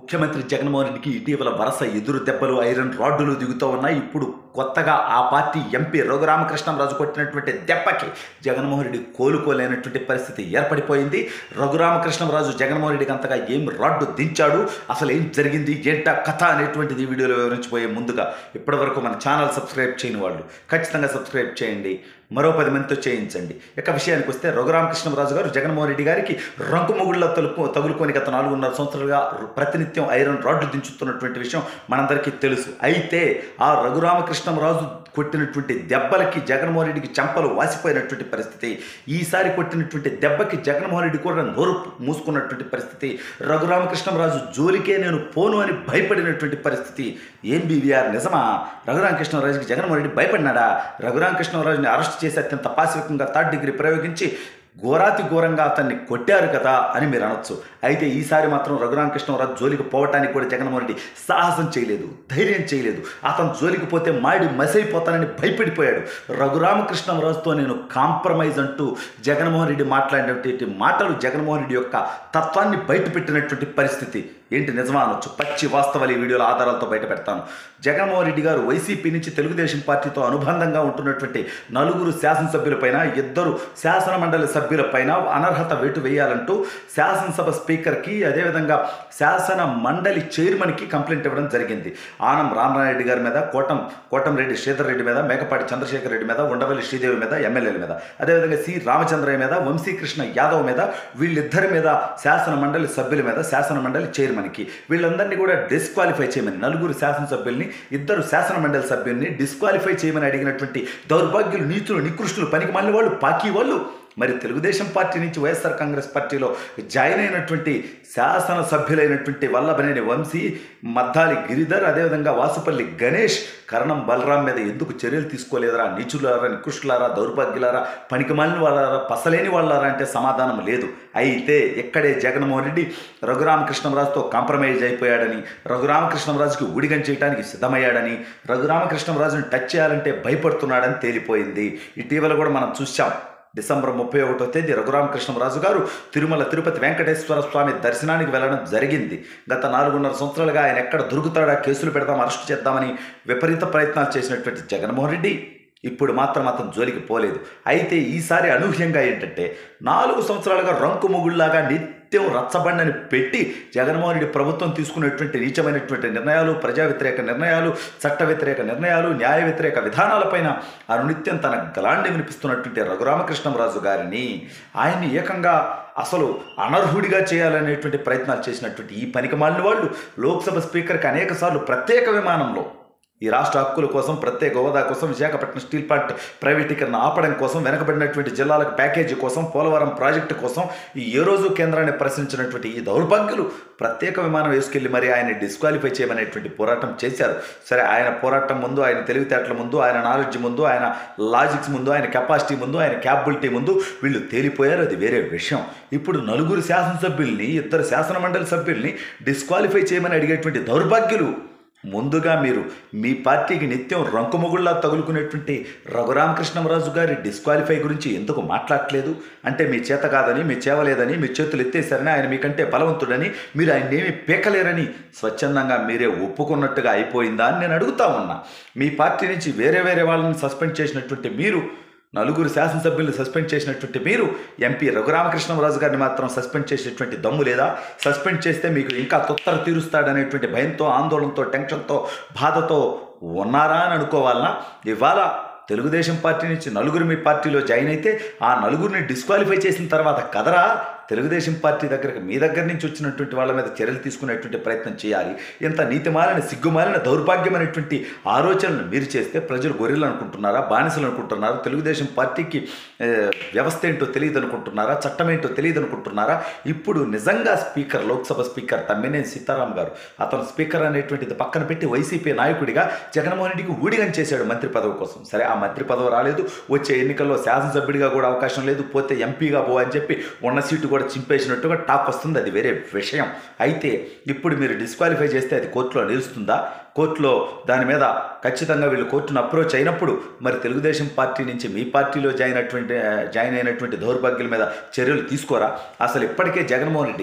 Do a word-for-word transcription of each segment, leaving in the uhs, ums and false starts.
ముఖ్యమంత్రి జగన్మోహన్ రెడ్డికి ఇటీవల వరుస ఎదురు దెబ్బలు ఐరన్ రాడ్డులు దిగుతూ ఉన్నాయి. ఇప్పుడు కొత్తగా ఆ పార్టీ ఎంపీ రఘురామకృష్ణంరాజు కొట్టినటువంటి దెబ్బకి జగన్మోహన్ రెడ్డి కోలుకోలేనటువంటి పరిస్థితి ఏర్పడిపోయింది. రఘురామకృష్ణంరాజు జగన్మోహన్ రెడ్డికి అంతగా ఏం రాడ్డు దించాడు, అసలు ఏం జరిగింది, ఏంటా కథ అనేటువంటిది వీడియోలో వివరించిపోయే ముందుగా ఇప్పటివరకు మన ఛానల్ సబ్స్క్రైబ్ చేయని వాళ్ళు ఖచ్చితంగా సబ్స్క్రైబ్ చేయండి, మరో పది మందితో చేయించండి. ఇక విషయానికి వస్తే రఘురామకృష్ణంరాజు గారు జగన్మోహన్ రెడ్డి గారికి రంకుముగుళ్ళ తలుపు తగులుకొని గత నాలుగున్నర సంవత్సరాలుగా ప్రతినిత్యం ఐరన్ రాడ్లు దించుతున్నటువంటి విషయం మనందరికీ తెలుసు. అయితే ఆ రఘురామకృష్ణంరాజు కొట్టినటువంటి దెబ్బలకి జగన్మోహన్ రెడ్డికి చెంపలు వాసిపోయినటువంటి పరిస్థితి. ఈసారి కొట్టినటువంటి దెబ్బకి జగన్మోహన్ రెడ్డి కూడా నోరు మూసుకున్నటువంటి పరిస్థితి. రఘురామకృష్ణంరాజు జోలికే నేను పోను అని భయపడినటువంటి పరిస్థితి. ఏం బీవీఆర్ నిజమా? రఘురామకృష్ణంరాజుకి జగన్మోహన్ రెడ్డి భయపడినాడా? రఘురామకృష్ణంరాజుని అరెస్ట్ చేసి అత్యంత పాశవికంగా థర్డ్ డిగ్రీ ప్రయోగించి ఘోరాతి ఘోరంగా అతన్ని కొట్టారు కదా అని మీరు అనొచ్చు. అయితే ఈసారి మాత్రం రఘురామకృష్ణంరాజు జోలికి పోవటానికి కూడా జగన్మోహన్ రెడ్డి సాహసం చేయలేదు, ధైర్యం చేయలేదు. అతను జోలికి పోతే మాడి మసైపోతానని భయపడిపోయాడు. రఘురామకృష్ణంరాజుతో నేను కాంప్రమైజ్ అంటూ జగన్మోహన్ రెడ్డి మాట్లాడినటువంటి మాటలు జగన్మోహన్ రెడ్డి యొక్క తత్వాన్ని బయటపెట్టినటువంటి పరిస్థితి. ఏంటి నిజమా అనొచ్చు, పచ్చి వాస్తవాలు ఈ వీడియోల ఆధారాలతో బయట పెడతాను. జగన్మోహన్ రెడ్డి గారు వైసీపీ నుంచి తెలుగుదేశం పార్టీతో అనుబంధంగా ఉంటున్నటువంటి నలుగురు శాసనసభ్యులపైన, ఇద్దరు శాసన మండలి సభ్యులపైన అనర్హత వేటు వేయాలంటూ శాసనసభ స్పీకర్కి, అదేవిధంగా శాసన మండలి చైర్మన్కి కంప్లైంట్ ఇవ్వడం జరిగింది. ఆనం రామనారెడ్డి గారి మీద, కోటం కోటంరెడ్డి శ్రీధర్ రెడ్డి మీద, మేకపాటి చంద్రశేఖర్ రెడ్డి మీద, ఉండవల్లి శ్రీదేవి మీద, ఎమ్మెల్యేల మీద, అదేవిధంగా సి రామచంద్రయ్య మీద, వంశీకృష్ణ యాదవ్ మీద, వీళ్ళిద్దరి మీద, శాసన మండలి సభ్యుల మీద, శాసన మండలి చైర్మన్కి, వీళ్ళందరినీ కూడా డిస్క్వాలిఫై చేయమని, నలుగురు శాసనసభ్యుల్ని, ఇద్దరు శాసన మండలి సభ్యుల్ని డిస్క్వాలిఫై చేయమని అడిగినటువంటి దౌర్భాగ్యులు, నీచులు, నికృష్టులు, పనికి మళ్ళీ వాళ్ళు, పాకీ వాళ్ళు మరి తెలుగుదేశం పార్టీ నుంచి వైఎస్ఆర్ కాంగ్రెస్ పార్టీలో జాయిన్ అయినటువంటి శాసన సభ్యులైనటువంటి వల్లభనేని వంశీ, మద్దాలి గిరిధర్, అదేవిధంగా వాసుపల్లి గణేష్, కరణం బలరాం మీద ఎందుకు చర్యలు తీసుకోలేదరా? నీచులారా, నికృష్టులారా, దౌర్భాగ్యులారా, పనికిమాలిన వాళ్ళారా, పసలేని వాళ్ళారా అంటే సమాధానం లేదు. అయితే ఇక్కడే జగన్మోహన్ రెడ్డి రఘురామకృష్ణంరాజుతో కాంప్రమైజ్ అయిపోయాడని, రఘురామకృష్ణంరాజుకి ఊడిగం చేయడానికి సిద్ధమయ్యాడని, రఘురామకృష్ణంరాజుని టచ్ చేయాలంటే భయపడుతున్నాడని తేలిపోయింది. ఇటీవల కూడా మనం చూసాం. డిసెంబర్ ముప్పై ఒకటో తేదీ రఘురామకృష్ణంరాజు గారు తిరుమల తిరుపతి వెంకటేశ్వర స్వామి దర్శనానికి వెళ్ళడం జరిగింది. గత నాలుగున్నర సంవత్సరాలుగా ఆయన ఎక్కడ దొరుకుతాడా, కేసులు పెడదాం, అరెస్ట్ చేద్దామని విపరీత ప్రయత్నాలు చేసినటువంటి జగన్మోహన్ రెడ్డి ఇప్పుడు మాత్రం అతను జోలికి పోలేదు. అయితే ఈసారి అనూహ్యంగా ఏంటంటే, నాలుగు సంవత్సరాలుగా రంకు ముగుళ్లాగా నిత్యం రచ్చబండని పెట్టి జగన్మోహన్ రెడ్డి ప్రభుత్వం తీసుకునేటువంటి నీచమైనటువంటి నిర్ణయాలు, ప్రజా వ్యతిరేక నిర్ణయాలు, చట్ట వ్యతిరేక నిర్ణయాలు, న్యాయ వ్యతిరేక విధానాలపైన అనునిత్యం తన గలాండి వినిపిస్తున్నటువంటి రఘురామకృష్ణంరాజు గారిని, ఆయన్ని ఏకంగా అసలు అనర్హుడిగా చేయాలనేటువంటి ప్రయత్నాలు చేసినటువంటి ఈ పనికి మాలిన వాళ్ళు లోక్సభ స్పీకర్కి అనేక సార్లు ప్రత్యేక విమానంలో ఈ రాష్ట్ర హక్కుల కోసం, ప్రత్యేక హోదా కోసం, విశాఖపట్నం స్టీల్ ప్లాంట్ ప్రైవేటీకరణ ఆపడం కోసం, వెనకబడినటువంటి జిల్లాలకు ప్యాకేజీ కోసం, పోలవరం ప్రాజెక్టు కోసం ఈ ఏ రోజు కేంద్రాన్ని ప్రశ్నించినటువంటి ఈ దౌర్భాగ్యులు ప్రత్యేక విమానం వేసుకెళ్లి మరి ఆయన డిస్క్వాలిఫై చేయమనేటువంటి పోరాటం చేశారు. సరే, ఆయన పోరాటం ముందు, ఆయన తెలివితేటల ముందు, ఆయన నాలెడ్జ్ ముందు, ఆయన లాజిక్స్ ముందు, ఆయన కెపాసిటీ ముందు, ఆయన క్యాపబిలిటీ ముందు వీళ్ళు తేలిపోయారు. అది వేరే విషయం. ఇప్పుడు నలుగురు శాసనసభ్యుల్ని, ఇద్దరు శాసన మండలి సభ్యుల్ని డిస్క్వాలిఫై చేయమని అడిగేటువంటి దౌర్భాగ్యులు, ముందుగా మీరు మీ పార్టీకి నిత్యం రంకుమొగుళ్ళ తగులుకునేటువంటి రఘురామకృష్ణంరాజు గారి డిస్క్వాలిఫై గురించి ఎందుకు మాట్లాడలేదు? అంటే మీ చేత కాదని, మీ చేవలేదని, మీ చేతులు ఎత్తేసారని, ఆయన మీకంటే బలవంతుడని, మీరు ఆయన ఏమి పీకలేరని స్వచ్ఛందంగా మీరే ఒప్పుకున్నట్టుగా అయిపోయిందా అని నేను అడుగుతా ఉన్నా. మీ పార్టీ నుంచి వేరే వేరే వాళ్ళని సస్పెండ్ చేసినటువంటి మీరు, నలుగురు శాసనసభ్యులను సస్పెండ్ చేసినటువంటి మీరు, ఎంపీ రఘురామకృష్ణంరాజు గారిని మాత్రం సస్పెండ్ చేసేటువంటి దమ్ము లేదా? సస్పెండ్ చేస్తే మీకు ఇంకా తొత్తర తీరుస్తాడనేటువంటి భయంతో, ఆందోళనతో, టెన్షన్తో, బాధతో ఉన్నారా అని అనుకోవాలన్నా? ఇవాళ తెలుగుదేశం పార్టీ నుంచి నలుగురు మీ పార్టీలో జాయిన్ అయితే ఆ నలుగురిని డిస్క్వాలిఫై చేసిన తర్వాత కదరా తెలుగుదేశం పార్టీ దగ్గరకు, మీ దగ్గర నుంచి వచ్చినటువంటి వాళ్ళ మీద చర్యలు తీసుకునేటువంటి ప్రయత్నం చేయాలి. ఇంత నీతిమాలిన, సిగ్గుమాలిన, దౌర్భాగ్యమైనటువంటి ఆలోచనలు మీరు చేస్తే ప్రజలు గొర్రెలు అనుకుంటున్నారా, బానిసలు అనుకుంటున్నారా, తెలుగుదేశం పార్టీకి వ్యవస్థ ఏంటో తెలియదు అనుకుంటున్నారా, చట్టం ఏంటో తెలియదు అనుకుంటున్నారా? ఇప్పుడు నిజంగా స్పీకర్, లోక్సభ స్పీకర్ తమ్మినేని సీతారాం గారు, అతను స్పీకర్ అనేటువంటిది పక్కన పెట్టి వైసీపీ నాయకుడిగా జగన్మోహన్ రెడ్డికి ఊడిగం చేశాడు మంత్రి పదవి కోసం. సరే, ఆ మంత్రి పదవి రాలేదు, వచ్చే ఎన్నికల్లో శాసనసభ్యుడిగా కూడా అవకాశం లేదు, పోతే ఎంపీగా పో అని చెప్పి ఉన్న సీటు కూడా చింపేసినట్టుగా టాక్ వస్తుంది. అది వేరే విషయం. అయితే ఇప్పుడు మీరు డిస్క్వాలిఫై చేస్తే అది కోర్టులో నిలుస్తుందా? కోర్టులో దాని మీద ఖచ్చితంగా వీళ్ళు కోర్టును అప్రోచ్ అయినప్పుడు మరి తెలుగుదేశం పార్టీ నుంచి మీ పార్టీలో జాయిన్ అయినటువంటి జాయిన్ అయినటువంటి దౌర్భాగ్యుల మీద చర్యలు తీసుకోరా? అసలు ఇప్పటికే జగన్మోహన్ రెడ్డి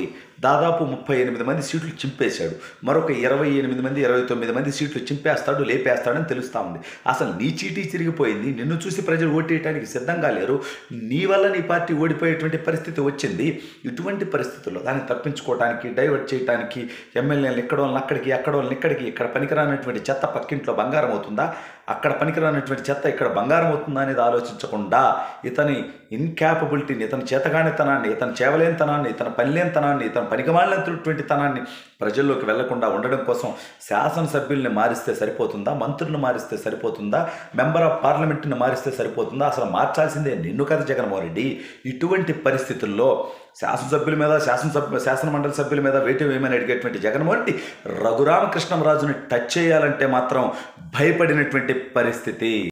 దాదాపు ముప్పై ఎనిమిది మంది సీట్లు చింపేశాడు. మరొక ఇరవై ఎనిమిది మంది ఇరవై తొమ్మిది మంది సీట్లు చింపేస్తాడు, లేపేస్తాడని తెలుస్తూ ఉంది. అసలు నీ చీటీ చిరిగిపోయింది, నిన్ను చూసి ప్రజలు ఓటేయడానికి సిద్ధంగా లేరు, నీ వల్ల నీ పార్టీ ఓడిపోయేటువంటి పరిస్థితి వచ్చింది. ఇటువంటి పరిస్థితుల్లో దాన్ని తప్పించుకోవడానికి, డైవర్ట్ చేయడానికి, ఎమ్మెల్యేలు ఇక్కడ వాళ్ళని అక్కడికి, అక్కడ వాళ్ళని ఇక్కడికి, ఇక్కడ పనికిరానటువంటి చెత్త పక్కింట్లో బంగారం అవుతుందా, అక్కడ పనికిరానటువంటి చెత్త ఇక్కడ బంగారం అవుతుందా అనేది ఆలోచించకుండా ఇతని ఇన్క్యాపబిలిటీని, ఇతని చేతగానితనాన్ని, ఇతని చేవలేనితనాన్ని, ఇతని పనిలేనితనాన్ని, ఇతని పనికిమాలినటువంటి తనాన్ని ప్రజల్లోకి వెళ్లకుండా ఉండడం కోసం శాసనసభ్యుల్ని మారిస్తే సరిపోతుందా, మంత్రులను మారిస్తే సరిపోతుందా, మెంబర్ ఆఫ్ పార్లమెంట్ని మారిస్తే సరిపోతుందా? అసలు మార్చాల్సిందే నిన్ను కదా జగన్మోహన్ రెడ్డి. ఇటువంటి పరిస్థితుల్లో శాసనసభ్యుల మీద, శాసనసభ్యు శాసనమండలి సభ్యుల మీద వేటు వేయమని అడిగేటువంటి జగన్మోహన్ రెడ్డి రఘురామకృష్ణంరాజుని టచ్ చేయాలంటే మాత్రం భయపడినటువంటి పరిస్థితి.